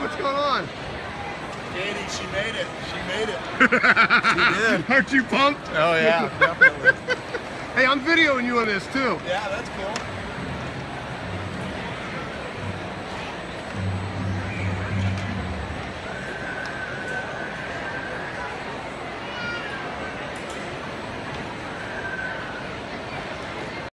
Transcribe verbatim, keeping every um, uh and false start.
what's going on? Katie, she made it. She made it. She did. Aren't you pumped? Oh yeah, definitely. Hey, I'm videoing you on this too. Yeah, that's cool.